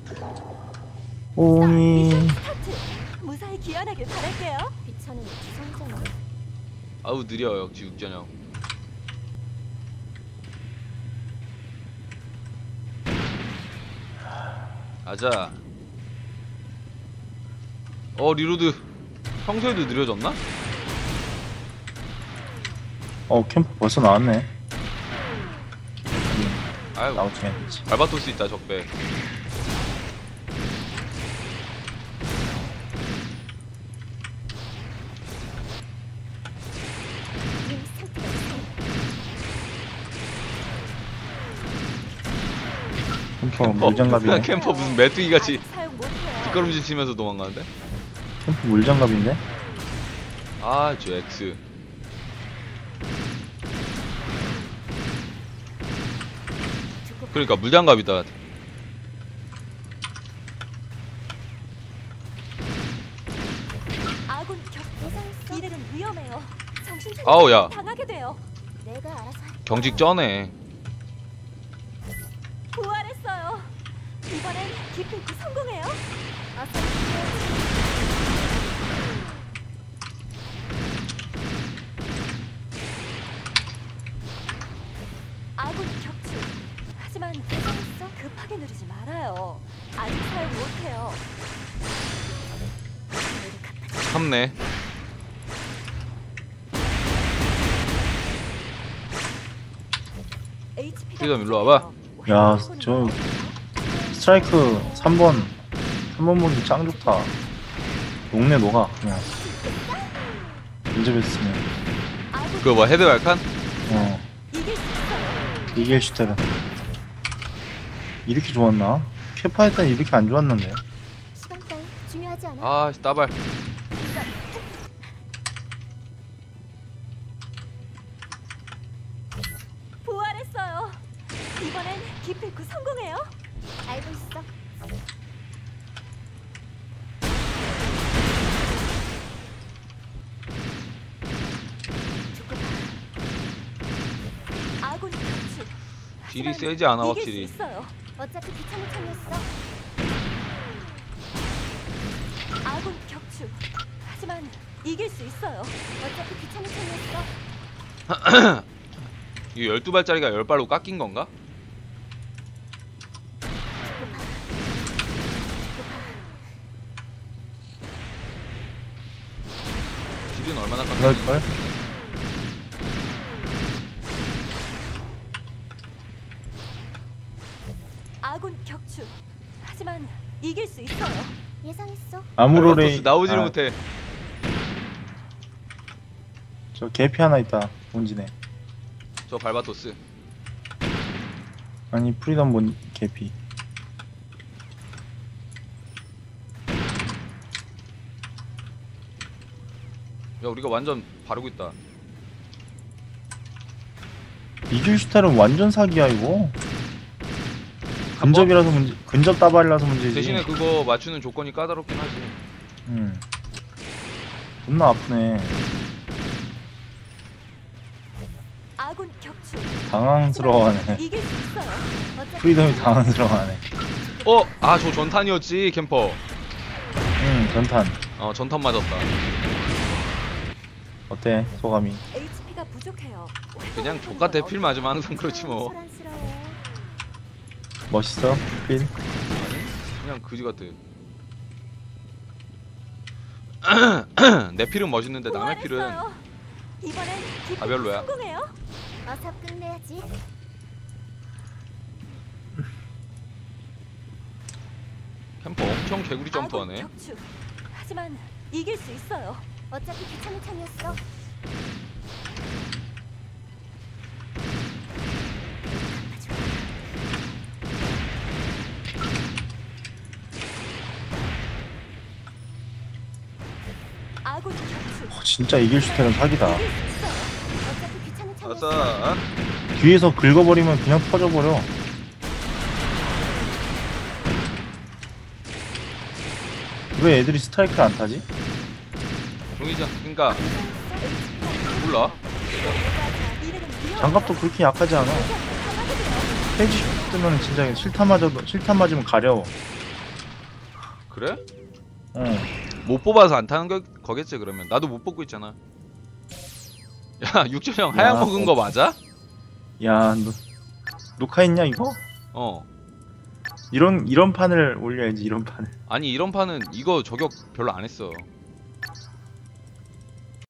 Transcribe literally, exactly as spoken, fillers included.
오니. 무사히 귀환하길 바랄게요. 비천은 지성이잖아. 아우 느려 역시 육전형. 아자. 어 리로드 평소에도 느려졌나? 어 캠프 벌써 나왔네. 아이고 나오지 않지. 발바토스 있다 적배. 캠퍼 물장갑이네. 캠퍼 무슨 메뚜기 같이 사용 못해요. 뒷걸음질 치면서 도망가는데? 캠프 물장갑인데? 아 저 X. 그러니까 물장갑이다. 아군 격투상 이들은 위험해요. 정신 차리고 아우, 야. 당하게 돼요. 내가 알아서 할게요. 경직 쩌네. 부활했어요. 이번엔 기필코 성공해요. 어서 아군 격추. 하지만 대상했어? 급하게 누르지 말아요. 아직 사용 못해요. 참네. 에이치피가 일로 와봐. 야, 저 스트라이크 삼 번 삼 번 보기 짱 좋다. 녹내 녹아 그냥. 인접했으면. 그거 뭐 헤드 발칸? 어 이길 수 있어요. 이길 슈테는 이렇게 좋았나? 캐파 했더니 이렇게 안 좋았는데. 시간 따위 중요하지 않아. 아 따발. 부활했어요. 이번엔 기필코 성공해요. 알고 있어. 아군 격추. 딜이 하지만 세지 않아 이길 확실히. 수 있어요. 어차피 귀찮은 참이었어. 아군 격추. 하지만 이길 수 있어요. 어차피 귀찮은 참이었어. 이거 열두 발짜리가 열 발로 깎인 건가? 딜은 얼마나 깎였지? 그럴걸? 아군 격추. 하지만 이길 수 있어요. 예상했어. 아무로레이. 발바토스 나오지를 아, 못해. 저 개피 하나 있다. 본진에. 저 발바토스. 아니 프리덤 본 개피. 야 우리가 완전 바르고 있다. 이길 슈테는 완전 사기야 이거. 근접이라서 문제. 근접 따발이라서 문제지. 대신에 그거 맞추는 조건이 까다롭긴 하지. 음. 존나 아프네. 아군 격추. 당황스러워하네. 이길 수 있어요. 어차피 프리덤이 당황스러워하네. 어? 아 저 전탄이었지 캠퍼. 응 전탄. 어 전탄 맞았다. 어때 소감이? 에이치피가 부족해요. 그냥 족같 대필 맞으면 항상 그렇지 뭐. 소란스러워. 멋있어? 필? 아니 그냥 그지 같아. 내 필은 멋있는데 남의 필은 부활했어요. 이번엔 기필코 아, 별로야. 성공해요. 어서 끝내야지. 캠퍼 엄청 개구리 점프하네. 아군 격추. 하지만 이길 수 있어요. 어차피 귀찮은 참이었어. 아군 격추. 어, 진짜 이길 슈테는 사기다. 이길 수 있어요. 어차피 귀찮은 참이었어. 아싸. 뒤에서 긁어버리면 그냥 터져버려. 왜 애들이 스트라이크를 안 타지? 종이장 그니까 몰라. 장갑도 그렇게 약하지 않아. 페이지 뜨면 진짜 실탄 맞아도 실탄 맞으면 가려워. 그래? 어. 못 뽑아서 안 타는 거, 거겠지 그러면. 나도 못 뽑고 있잖아. 야 육전 형 하얀 야, 먹은 거 맞아? 야, 너 녹화했냐 이거? 어. 이런 이런 판을 올려야지 이런 판을. 아니 이런 판은 이거 저격 별로 안 했어.